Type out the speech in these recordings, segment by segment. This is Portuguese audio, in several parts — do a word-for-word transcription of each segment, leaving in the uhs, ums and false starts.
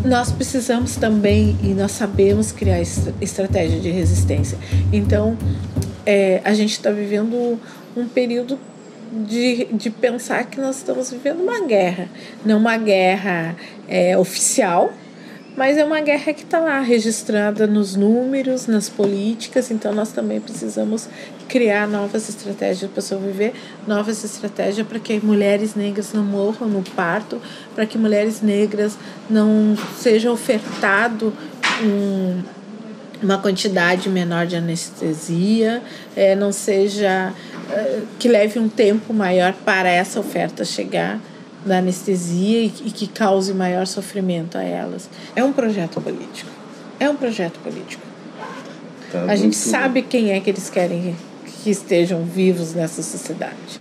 nós precisamos também, e nós sabemos criar estratégia de resistência. Então, é, a gente está vivendo um período de, de pensar que nós estamos vivendo uma guerra. Não uma guerra é, oficial, mas é uma guerra que está lá, registrada nos números, nas políticas. Então, nós também precisamos criar novas estratégias para sobreviver, novas estratégias para que mulheres negras não morram no parto, para que mulheres negras não seja ofertado um, uma quantidade menor de anestesia, é, não seja é, que leve um tempo maior para essa oferta chegar da anestesia e, e que cause maior sofrimento a elas. É um projeto político. É um projeto político. Tá, a gente muito... sabe quem é que eles querem que estejam vivos nessa sociedade.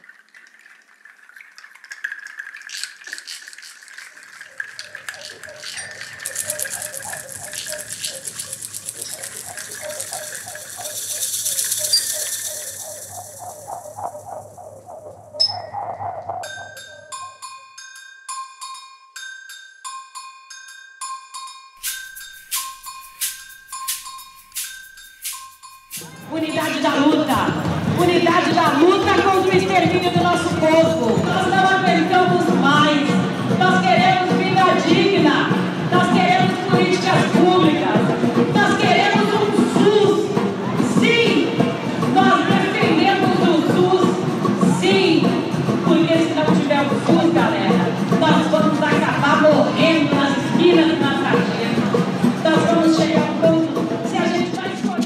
Unidade da luta, unidade da luta contra o extermínio do nosso povo. Nós não aguentamos mais, nós queremos vida digna, nós queremos políticas públicas, nós queremos um SUS. Sim, nós defendemos o SUS, sim, porque se não tiver o SUS, galera, nós vamos acabar morrendo nas esquinas e nas sarjetas. Nós vamos chegar ao ponto, se a gente vai escolher.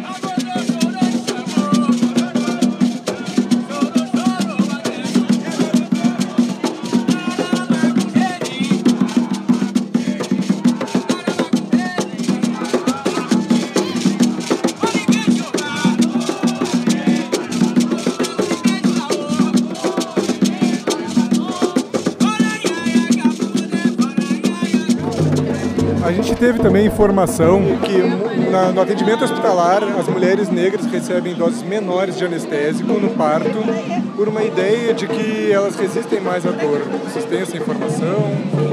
A gente teve também informação que na, no atendimento hospitalar as mulheres negras recebem doses menores de anestésico no parto por uma ideia de que elas resistem mais à dor. Vocês têm essa informação?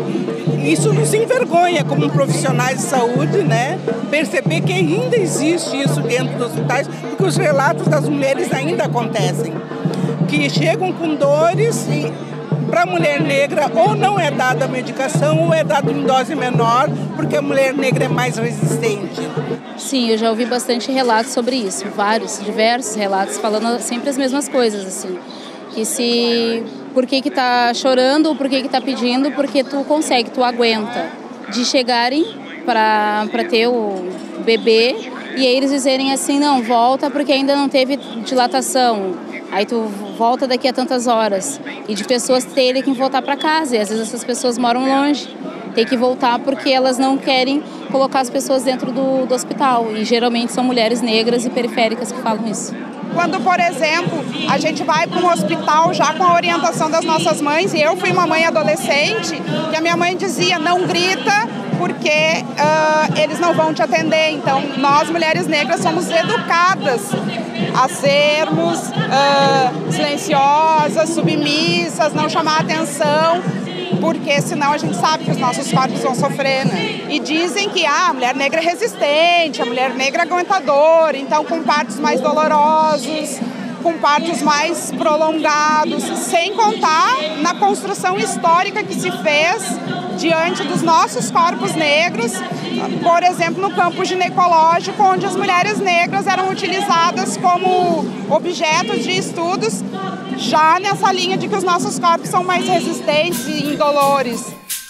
Isso nos envergonha como profissionais de saúde, né? Perceber que ainda existe isso dentro dos hospitais, porque os relatos das mulheres ainda acontecem. Que chegam com dores e para a mulher negra ou não é dada a medicação ou é dada em dose menor, porque a mulher negra é mais resistente. Sim, eu já ouvi bastante relatos sobre isso, vários, diversos relatos, falando sempre as mesmas coisas, assim. Que se, por que que tá chorando ou por que que tá pedindo, porque tu consegue, tu aguenta. De chegarem para para ter o bebê e aí eles dizerem assim, não, volta porque ainda não teve dilatação. Aí tu volta daqui a tantas horas. E de pessoas terem que voltar para casa. E às vezes essas pessoas moram longe. Tem que voltar porque elas não querem colocar as pessoas dentro do, do hospital. E geralmente são mulheres negras e periféricas que falam isso. Quando, por exemplo, a gente vai para um hospital já com a orientação das nossas mães, e eu fui uma mãe adolescente, que a minha mãe dizia, não grita, porque uh, eles não vão te atender. Então, nós, mulheres negras, somos educadas a sermos uh, silenciosas, submissas, não chamar atenção, porque senão a gente sabe que os nossos corpos vão sofrer, né? E dizem que ah, a mulher negra é resistente, a mulher negra é aguentadora, então com partos mais dolorosos, com partos mais prolongados, sem contar na construção histórica que se fez diante dos nossos corpos negros, por exemplo, no campo ginecológico, onde as mulheres negras eram utilizadas como objetos de estudos, já nessa linha de que os nossos corpos são mais resistentes e indolores.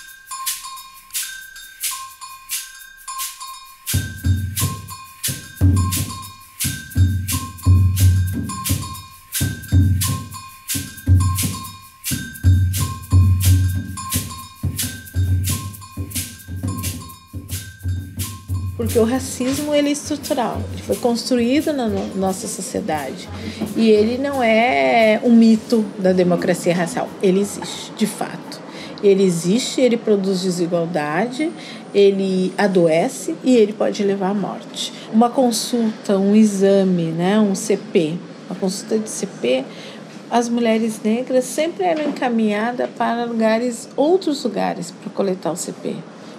Porque o racismo ele é estrutural, ele foi construído na no- nossa sociedade e ele não é um mito da democracia racial, ele existe, de fato. Ele existe, ele produz desigualdade, ele adoece e ele pode levar à morte. Uma consulta, um exame, né, um C P, uma consulta de C P, as mulheres negras sempre eram encaminhadas para lugares, outros lugares para coletar o C P.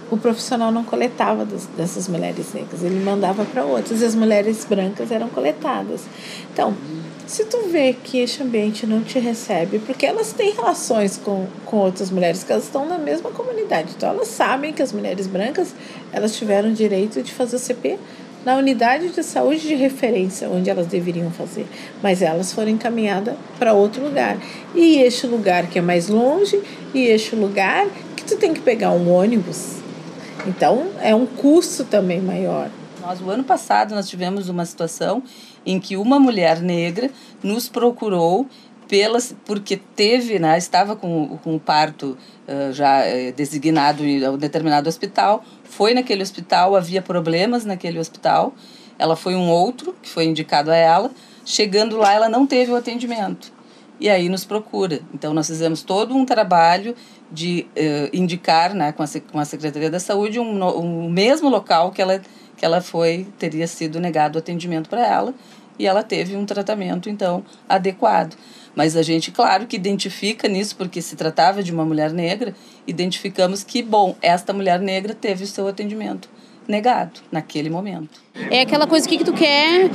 o profissional não coletava dos, dessas mulheres negras, ele mandava para outras, e as mulheres brancas eram coletadas. Então, se tu vê que este ambiente não te recebe, porque elas têm relações com, com outras mulheres, que elas estão na mesma comunidade, então elas sabem que as mulheres brancas, elas tiveram direito de fazer o C P na unidade de saúde de referência, onde elas deveriam fazer, mas elas foram encaminhadas para outro lugar. E este lugar que é mais longe, e este lugar que tu tem que pegar um ônibus. Então, é um custo também maior. Nós, o ano passado, nós tivemos uma situação em que uma mulher negra nos procurou pelas, porque teve, né, estava com, com o parto uh, já uh, designado em um determinado hospital, foi naquele hospital, havia problemas naquele hospital, ela foi um outro, que foi indicado a ela, chegando lá ela não teve o atendimento, e aí nos procura. Então nós fizemos todo um trabalho de uh, indicar, né, com, a, com a Secretaria da Saúde um, um mesmo local que ela, que ela foi, teria sido negado o atendimento para ela, e ela teve um tratamento, então, adequado. Mas a gente, claro, que identifica nisso, porque se tratava de uma mulher negra, identificamos que, bom, esta mulher negra teve o seu atendimento negado naquele momento. É aquela coisa, o que, que tu quer, uh,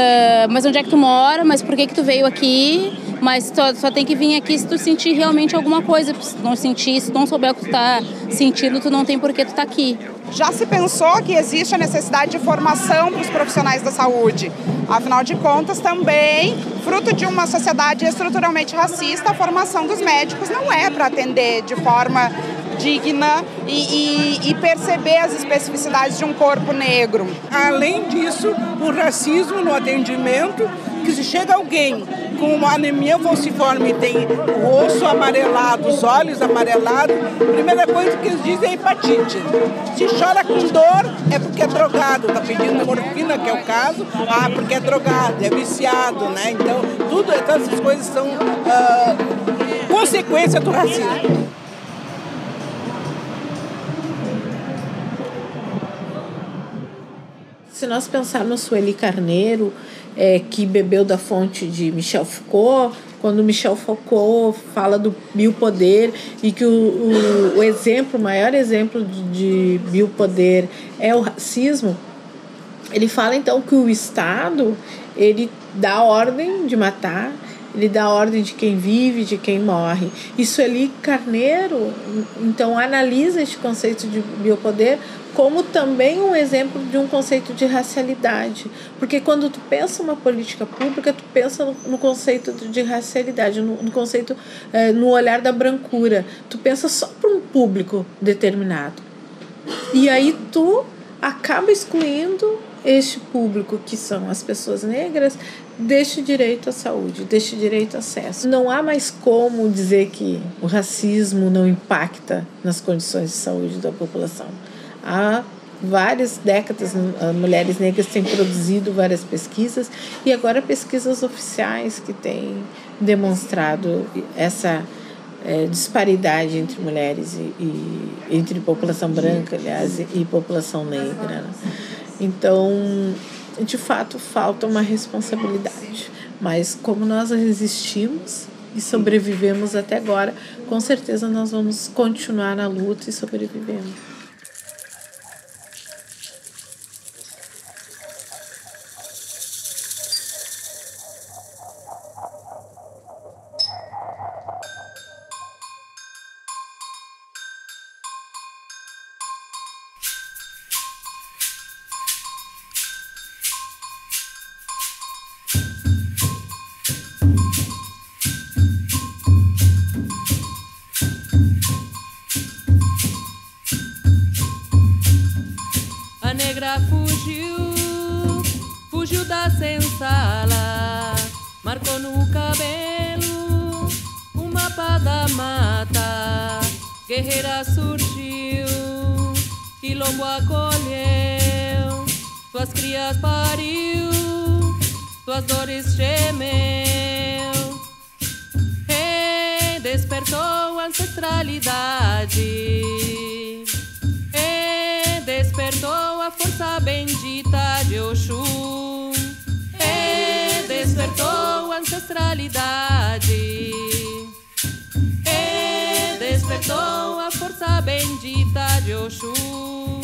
mas onde é que tu mora, mas por que, que tu veio aqui, mas tu só tem que vir aqui se tu sentir realmente alguma coisa, se tu não sentir, se tu não souber o que tu tá sentindo, tu não tem por que tu tá aqui. Já se pensou que existe a necessidade de formação para os profissionais da saúde. Afinal de contas, também, fruto de uma sociedade estruturalmente racista, a formação dos médicos não é para atender de forma digna e, e, e perceber as especificidades de um corpo negro. Além disso, o racismo no atendimento, que se chega alguém com uma anemia falciforme e tem o osso amarelado, os olhos amarelados, a primeira coisa que eles dizem é hepatite. Se chora com dor, é porque é drogado, está pedindo morfina, que é o caso, ah, porque é drogado, é viciado, né? Então, tudo, essas coisas são uh, consequência do racismo. Se nós pensarmos Sueli Carneiro, é, que bebeu da fonte de Michel Foucault, quando Michel Foucault fala do biopoder e que o, o, o exemplo, o maior exemplo de, de biopoder é o racismo, ele fala então que o Estado, ele dá ordem de matar, ele dá ordem de quem vive, de quem morre. E Sueli Carneiro, então, analisa este conceito de biopoder como também um exemplo de um conceito de racialidade. Porque quando tu pensa uma política pública, tu pensa no, no conceito de racialidade, no, no conceito, é, no olhar da brancura. Tu pensa só para um público determinado. E aí tu acaba excluindo este público, que são as pessoas negras, deste direito à saúde, deste direito ao acesso. Não há mais como dizer que o racismo não impacta nas condições de saúde da população. Há várias décadas, mulheres negras têm produzido várias pesquisas, e agora pesquisas oficiais que têm demonstrado essa é, disparidade entre mulheres e, e entre população branca, aliás, e, e população negra. Então, de fato, falta uma responsabilidade. Mas como nós resistimos e sobrevivemos até agora, com certeza nós vamos continuar na luta e sobrevivendo. Fugiu, fugiu da senzala, marcou no cabelo o mapa da mata. Guerreira surgiu, quilombo acolheu, tuas crias pariu, tuas dores gemeu. E despertou a ancestralidade, despertou a força bendita de Oxum, e despertou a ancestralidade, e despertou a força bendita bendita de Oxum.